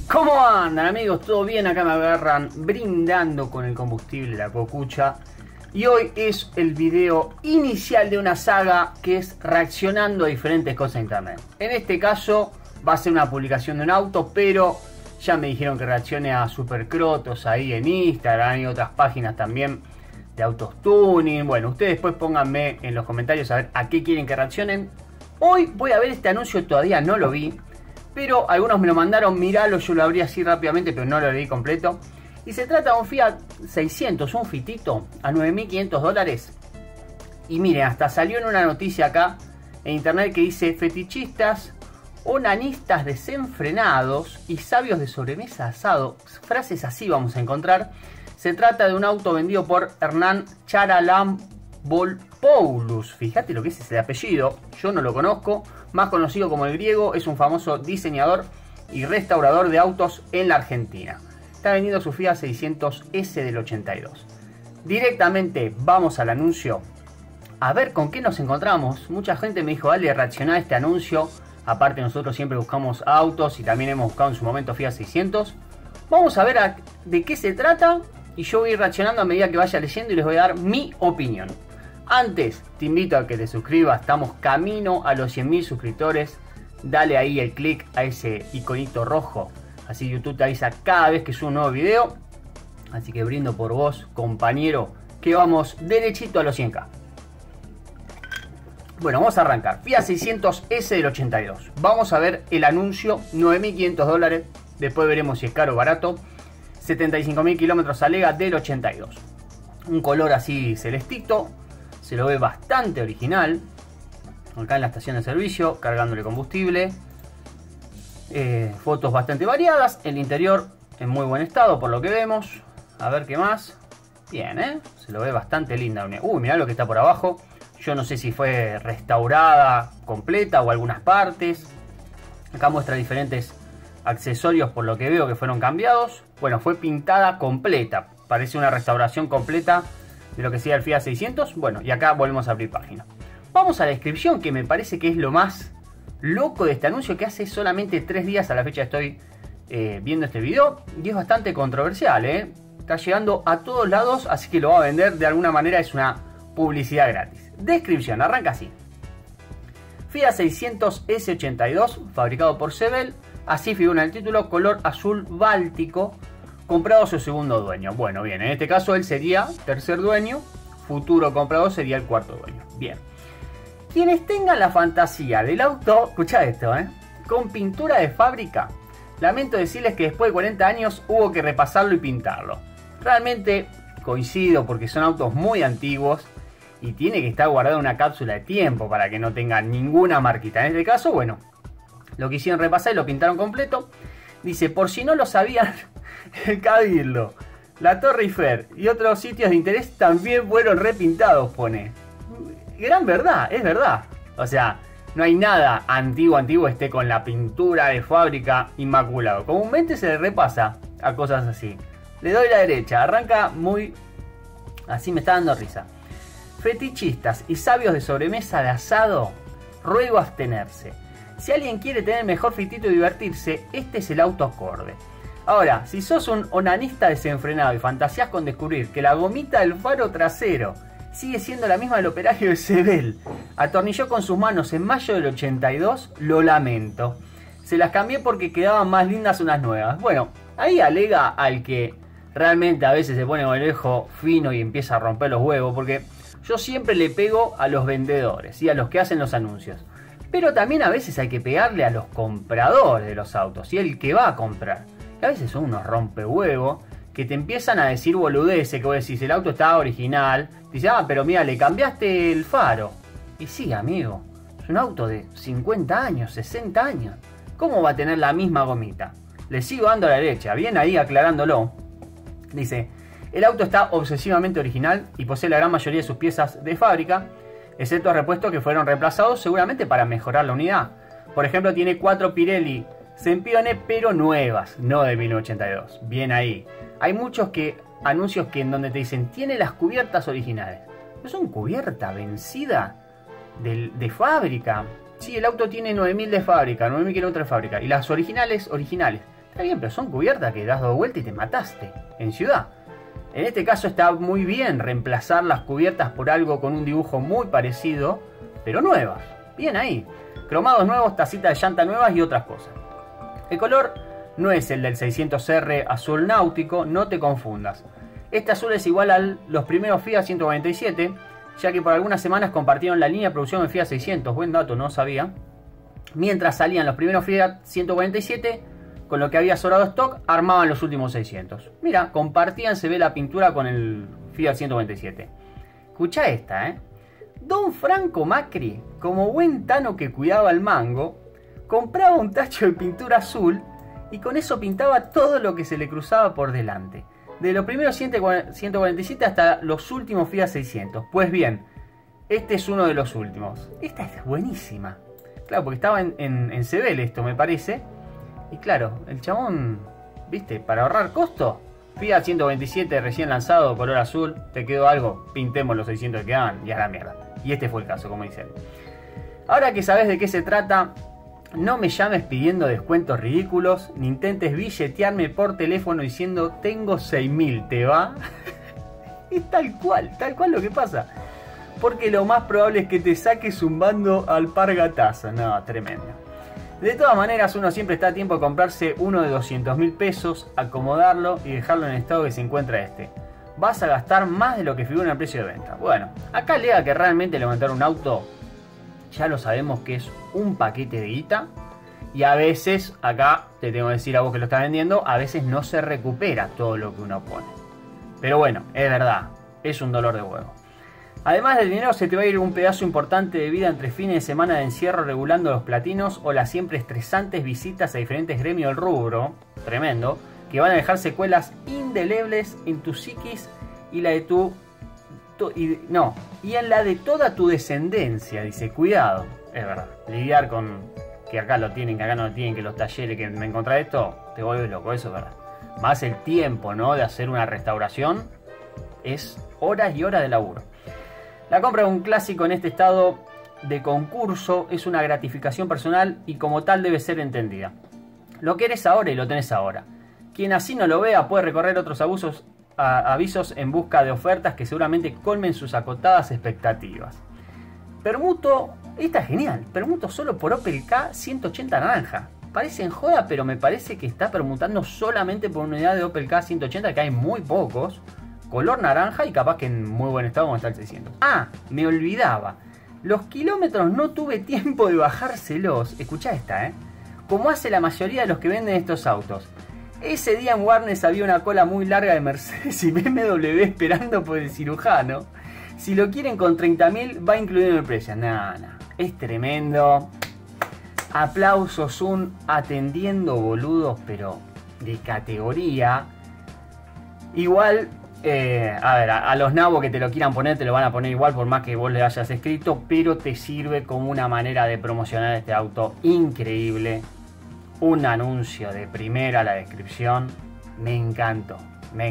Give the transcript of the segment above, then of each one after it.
¿Cómo andan, amigos? ¿Todo bien? Acá me agarran brindando con el combustible, la cocucha. Y hoy es el video inicial de una saga que es reaccionando a diferentes cosas en internet. En este caso va a ser una publicación de un auto, pero ya me dijeron que reaccione a Supercrotos ahí en Instagram y otras páginas también de autos tuning. Bueno, ustedes después pónganme en los comentarios a ver a qué quieren que reaccionen. Hoy voy a ver este anuncio, todavía no lo vi, pero algunos me lo mandaron, miralo, yo lo abrí así rápidamente, pero no lo leí completo. Y se trata de un Fiat 600, un fitito, a $9.500. Y miren, hasta salió en una noticia acá en internet que dice: fetichistas, onanistas desenfrenados y sabios de sobremesa asado. Frases así vamos a encontrar. Se trata de un auto vendido por Hernán Charalambopoulos. Fíjate lo que es ese apellido, yo no lo conozco. Más conocido como el griego, es un famoso diseñador y restaurador de autos en la Argentina. Está vendiendo su Fiat 600S del 82. Directamente vamos al anuncio a ver con qué nos encontramos. Mucha gente me dijo: dale, reacciona a este anuncio. Aparte, nosotros siempre buscamos autos y también hemos buscado en su momento Fiat 600. Vamos a ver de qué se trata y yo voy a ir reaccionando a medida que vaya leyendo y les voy a dar mi opinión. Antes, te invito a que te suscribas. Estamos camino a los 100.000 suscriptores. Dale ahí el clic a ese iconito rojo. Así YouTube te avisa cada vez que subo un nuevo video. Así que brindo por vos, compañero, que vamos derechito a los 100K. Bueno, vamos a arrancar. Fiat 600S del 82. Vamos a ver el anuncio. $9.500. Después veremos si es caro o barato. 75.000 kilómetros alega del 82. Un color así celestito. Se lo ve bastante original. Acá en la estación de servicio, cargándole combustible. Fotos bastante variadas. El interior en muy buen estado por lo que vemos. A ver qué más. Bien, se lo ve bastante linda. Mirá lo que está por abajo. Yo no sé si fue restaurada completa o algunas partes. Acá muestra diferentes accesorios por lo que veo que fueron cambiados. Bueno, fue pintada completa. Parece una restauración completa de lo que sea el Fiat 600. Bueno, y acá volvemos a abrir página. Vamos a la descripción, que me parece que es lo más loco de este anuncio, que hace solamente 3 días a la fecha estoy viendo este video. Y es bastante controversial, Está llegando a todos lados, así que lo va a vender de alguna manera. Es una publicidad gratis. Descripción, arranca así: Fiat 600 S82, fabricado por Sebel. Así figura en el título, color azul báltico. Comprado a su segundo dueño. Bueno, bien, en este caso él sería tercer dueño. Futuro comprador sería el cuarto dueño. Bien. Quienes tengan la fantasía del auto, escucha esto, con pintura de fábrica, lamento decirles que después de 40 años hubo que repasarlo y pintarlo. Realmente coincido, porque son autos muy antiguos y tiene que estar guardado en una cápsula de tiempo para que no tenga ninguna marquita. En este caso, bueno, lo quisieron repasar y lo pintaron completo. Dice: por si no lo sabían, el Cabildo, la Torre Eiffel y otros sitios de interés también fueron repintados, pone. Gran verdad, es verdad. O sea, no hay nada antiguo esté con la pintura de fábrica inmaculado. Comúnmente se le repasa a cosas así. Le doy la derecha, arranca muy... así me está dando risa. Fetichistas y sabios de sobremesa de asado, ruego abstenerse. Si alguien quiere tener mejor fitito y divertirse, este es el auto acorde. Ahora, si sos un onanista desenfrenado y fantaseás con descubrir que la gomita del faro trasero sigue siendo la misma del operario de Sebel, atornilló con sus manos en mayo del 82, lo lamento. Se las cambié porque quedaban más lindas unas nuevas. Bueno, ahí alega al que realmente a veces se pone con el ojo fino y empieza a romper los huevos, porque yo siempre le pego a los vendedores y a los que hacen los anuncios. Pero también a veces hay que pegarle a los compradores de los autos y el que va a comprar. Y a veces son unos rompehuevos que te empiezan a decir boludeces, que vos decís, el auto está original. Dice: ah, pero mira, le cambiaste el faro. Y sí, amigo, es un auto de 50 años, 60 años. ¿Cómo va a tener la misma gomita? Le sigo dando a la derecha, bien ahí aclarándolo. Dice: el auto está obsesivamente original y posee la gran mayoría de sus piezas de fábrica, excepto repuestos que fueron reemplazados seguramente para mejorar la unidad. Por ejemplo, tiene 4 Pirelli Sempione, pero nuevas, no de 1982. Bien ahí. Hay muchos anuncios que en donde te dicen: tiene las cubiertas originales. ¿No son cubierta vencida de fábrica? Sí, el auto tiene 9.000 de fábrica, 9.000 kilómetros de fábrica. Y las originales. Está bien, pero son cubiertas que das 2 vueltas y te mataste en ciudad. En este caso está muy bien reemplazar las cubiertas por algo con un dibujo muy parecido, pero nuevas. Bien ahí. Cromados nuevos, tacitas de llanta nuevas y otras cosas. El color no es el del 600R azul náutico, no te confundas. Este azul es igual a los primeros Fiat 147, ya que por algunas semanas compartieron la línea de producción de Fiat 600. Buen dato, no sabía. Mientras salían los primeros Fiat 147, con lo que había sobrado stock, armaban los últimos 600. Mira, compartían, se ve la pintura con el Fiat 147. Escucha esta, Don Franco Macri, como buen tano que cuidaba el mango, compraba un tacho de pintura azul y con eso pintaba todo lo que se le cruzaba por delante. De los primeros 147 hasta los últimos Fiat 600. Pues bien, este es uno de los últimos. Esta es buenísima. Claro, porque estaba en Sebel esto, me parece. Y claro, el chabón, viste, para ahorrar costo, Fiat 127 recién lanzado, color azul, te quedó algo, pintemos los 600 que quedaban y a la mierda. Y este fue el caso, como dicen. Ahora que sabes de qué se trata, no me llames pidiendo descuentos ridículos, ni intentes billetearme por teléfono diciendo tengo 6.000, ¿te va? Es tal cual lo que pasa. Porque lo más probable es que te saques zumbando al pargatazo. No, tremendo. De todas maneras, uno siempre está a tiempo de comprarse uno de 200.000 pesos, acomodarlo y dejarlo en el estado que se encuentra este. Vas a gastar más de lo que figura en el precio de venta. Bueno, acá llega que realmente levantar un auto, ya lo sabemos que es un paquete de guita. Y a veces, acá te tengo que decir a vos que lo estás vendiendo, a veces no se recupera todo lo que uno pone. Pero bueno, es verdad, es un dolor de huevo. Además del dinero se te va a ir un pedazo importante de vida entre fines de semana de encierro regulando los platinos o las siempre estresantes visitas a diferentes gremios del rubro, tremendo, que van a dejar secuelas indelebles en tu psiquis y la de y en la de toda tu descendencia. Dice, cuidado, es verdad, lidiar con que acá lo tienen, que acá no lo tienen, que los talleres, que me encontré esto, te vuelves loco, eso es verdad. Más el tiempo, ¿no?, de hacer una restauración es horas y horas de laburo. La compra de un clásico en este estado de concurso es una gratificación personal y como tal debe ser entendida. Lo querés ahora y lo tenés ahora. Quien así no lo vea puede recorrer otros avisos en busca de ofertas que seguramente colmen sus acotadas expectativas. Permuto, esta es genial, permuto solo por Opel K 180 naranja. Parece en joda, pero me parece que está permutando solamente por una unidad de Opel K 180, que hay muy pocos. Color naranja y capaz que en muy buen estado como está el 600. Ah, me olvidaba. Los kilómetros no tuve tiempo de bajárselos. Escuchá esta, como hace la mayoría de los que venden estos autos. Ese día en Warnes había una cola muy larga de Mercedes y BMW esperando por el cirujano. Si lo quieren con 30.000 va incluido en el precio. No, es tremendo. Aplausos, atendiendo boludos, pero de categoría. Igual... a ver, a los nabos que te lo quieran poner, te lo van a poner igual por más que vos le hayas escrito, pero te sirve como una manera de promocionar este auto increíble. Un anuncio de primera, la descripción, me encantó.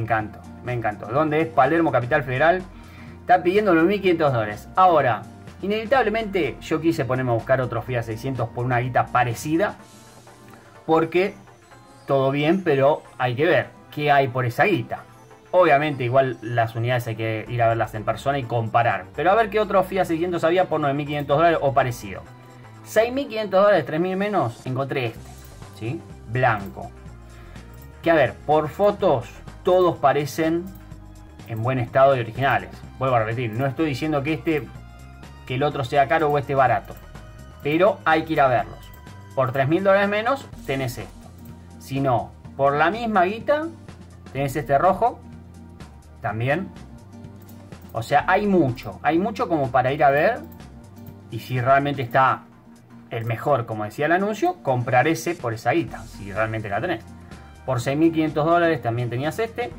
¿Dónde es? Palermo, Capital Federal. Está pidiendo los $1.500. Ahora, inevitablemente yo quise ponerme a buscar otro Fiat 600 por una guita parecida, porque todo bien, pero hay que ver qué hay por esa guita. Obviamente igual las unidades hay que ir a verlas en persona y comparar. Pero a ver qué otro Fiat 600 había por $9.500 o parecido. $6.500, $3.000 menos, encontré este. ¿Sí? Blanco. Que a ver, por fotos todos parecen en buen estado y originales. Vuelvo a repetir, no estoy diciendo que el otro sea caro o este barato. Pero hay que ir a verlos. Por $3.000 menos tenés esto. Si no, por la misma guita tenés este rojo. También. O sea, hay mucho como para ir a ver. Y si realmente está el mejor, como decía el anuncio, comprar ese por esa guita, si realmente la tenés. Por $6.500 también tenías este.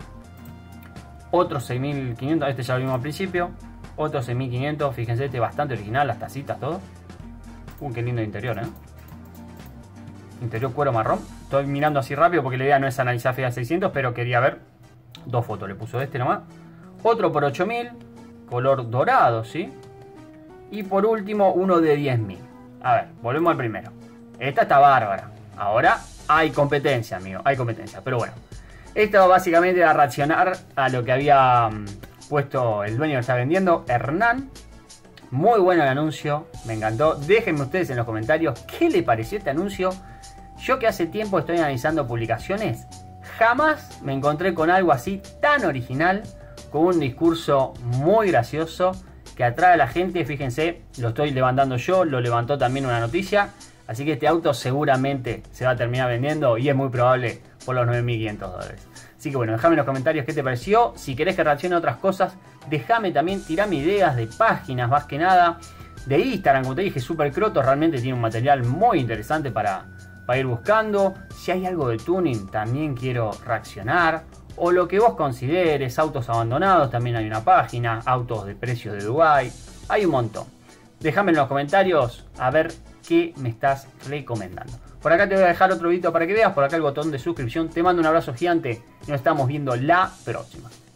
Otro 6.500, este ya lo vimos al principio. Otro 6.500, fíjense, este bastante original, las tacitas, todo. Qué lindo interior, Interior cuero marrón. Estoy mirando así rápido porque la idea no es analizar Fiat 600, pero quería ver. Dos fotos le puso este nomás. Otro por 8.000, color dorado, ¿sí? Y por último, uno de 10.000. A ver, volvemos al primero. Esta está bárbara. Ahora, hay competencia, amigo, hay competencia. Pero bueno, esto básicamente era reaccionar a lo que había puesto el dueño que está vendiendo, Hernán. Muy bueno el anuncio, me encantó. Déjenme ustedes en los comentarios qué le pareció este anuncio. Yo que hace tiempo estoy analizando publicaciones, jamás me encontré con algo así tan original, con un discurso muy gracioso que atrae a la gente. Fíjense, lo estoy levantando yo, lo levantó también una noticia. Así que este auto seguramente se va a terminar vendiendo y es muy probable por los $9.500. Así que bueno, déjame en los comentarios qué te pareció. Si querés que reaccione a otras cosas, déjame también, tirame ideas de páginas, más que nada. De Instagram, como te dije, Super Crotos realmente tiene un material muy interesante para ir buscando. Si hay algo de tuning, también quiero reaccionar. O lo que vos consideres, autos abandonados, también hay una página. Autos de precios de Dubái, hay un montón. Déjame en los comentarios a ver qué me estás recomendando. Por acá te voy a dejar otro video para que veas. Por acá el botón de suscripción. Te mando un abrazo gigante y nos estamos viendo la próxima.